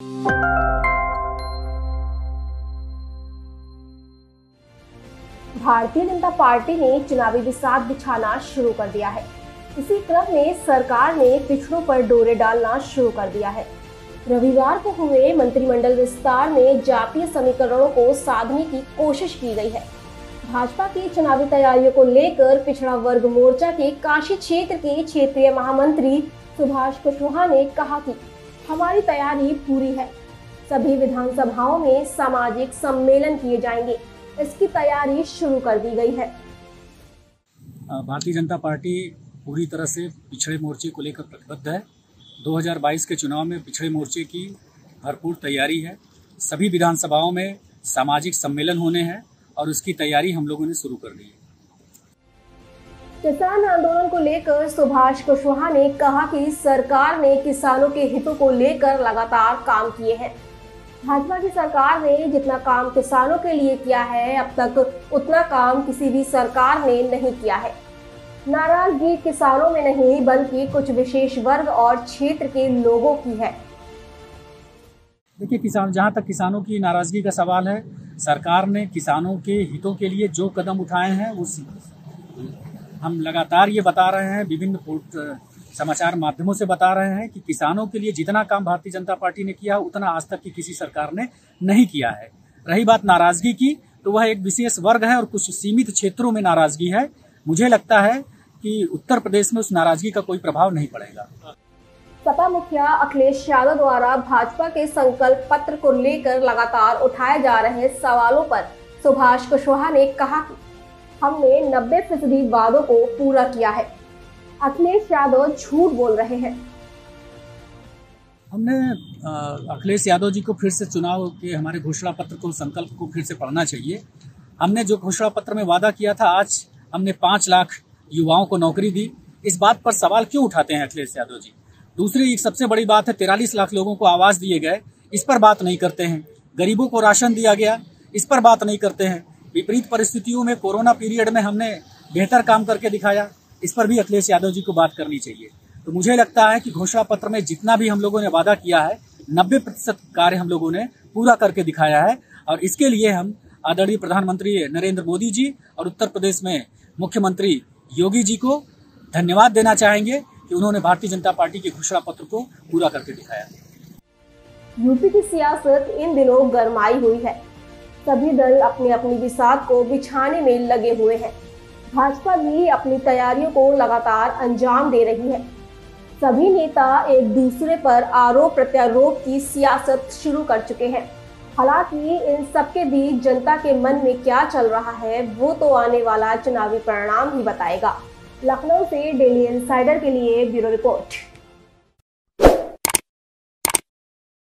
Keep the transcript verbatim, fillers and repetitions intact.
Bharatiya Janata party ने चुनावी बिसात बिछाना शुरू कर दिया है। इसी क्रम में सरकार ने पिछड़ों पर डोरे डालना शुरू कर दिया है। रविवार को हुए मंत्रिमंडल विस्तार में जातीय समीकरणों को साधने की कोशिश की गई है। भाजपा की चुनावी तैयारियों को लेकर पिछड़ा वर्ग मोर्चा के काशी क्षेत्र के क्षेत्रीय महामंत्री सुभाष कुशवाहा ने कहा कि हमारी तैयारी पूरी है। सभी विधानसभाओं में सामाजिक सम्मेलन किए जाएंगे। इसकी तैयारी शुरू कर दी गई है। भारतीय जनता पार्टी पूरी तरह से पिछड़े मोर्चे को लेकर प्रतिबद्ध है। दो हज़ार बाईस के चुनाव में पिछड़े मोर्चे की भरपूर तैयारी है। सभी विधानसभाओं में सामाजिक सम्मेलन होने हैं और उसकी तैयारी हम लोगों ने शुरू कर दी है। किसान आंदोलन को लेकर सुभाष कुशवाहा ने कहा कि सरकार ने किसानों के हितों को लेकर लगातार काम किए हैं। भाजपा की सरकार ने जितना काम किसानों के लिए किया है, अब तक उतना काम किसी भी सरकार ने नहीं किया है। नाराजगी किसानों में नहीं बल्कि कुछ विशेष वर्ग और क्षेत्र के लोगों की है। देखिए, किसान जहां तक किसानों की नाराजगी का सवाल है, सरकार ने किसानों के हितों के लिए जो कदम उठाए हैं उस हम लगातार ये बता रहे हैं, विभिन्न समाचार माध्यमों से बता रहे हैं कि किसानों के लिए जितना काम भारतीय जनता पार्टी ने किया उतना आज तक की किसी सरकार ने नहीं किया है। रही बात नाराजगी की, तो वह एक विशेष वर्ग है और कुछ सीमित क्षेत्रों में नाराजगी है। मुझे लगता है कि उत्तर प्रदेश में उस नाराजगी का कोई प्रभाव नहीं पड़ेगा। सपा मुखिया अखिलेश यादव द्वारा भाजपा के संकल्प पत्र को लेकर लगातार उठाए जा रहे सवालों पर सुभाष कुशवाहा ने कहा कि हमने नब्बे फीसदी वादों को पूरा किया है। अखिलेश यादव झूठ बोल रहे हैं। हमने अखिलेश यादव जी को फिर से चुनाव के हमारे घोषणा पत्र को, संकल्प को फिर से पढ़ना चाहिए। हमने जो घोषणा पत्र में वादा किया था, आज हमने पांच लाख युवाओं को नौकरी दी। इस बात पर सवाल क्यों उठाते हैं अखिलेश यादव जी? दूसरी एक सबसे बड़ी बात है, तिरालीस लाख लोगों को आवास दिए गए, इस पर बात नहीं करते हैं। गरीबों को राशन दिया गया, इस पर बात नहीं करते हैं। विपरीत परिस्थितियों में कोरोना पीरियड में हमने बेहतर काम करके दिखाया, इस पर भी अखिलेश यादव जी को बात करनी चाहिए। तो मुझे लगता है कि घोषणा पत्र में जितना भी हम लोगों ने वादा किया है, नब्बे प्रतिशत कार्य हम लोगों ने पूरा करके दिखाया है और इसके लिए हम आदरणीय प्रधानमंत्री नरेंद्र मोदी जी और उत्तर प्रदेश में मुख्यमंत्री योगी जी को धन्यवाद देना चाहेंगे कि उन्होंने भारतीय जनता पार्टी के घोषणा पत्र को पूरा करके दिखाया। यूपी की सियासत इन दिनों गरमाई हुई है। सभी दल अपनी अपनी बिसात को बिछाने में लगे हुए हैं। भाजपा भी अपनी तैयारियों को लगातार अंजाम दे रही है। सभी नेता एक दूसरे पर आरोप प्रत्यारोप की सियासत शुरू कर चुके हैं। हालांकि इन सबके बीच जनता के मन में क्या चल रहा है वो तो आने वाला चुनावी परिणाम ही बताएगा। लखनऊ से डेली इंसाइडर के लिए ब्यूरो रिपोर्ट।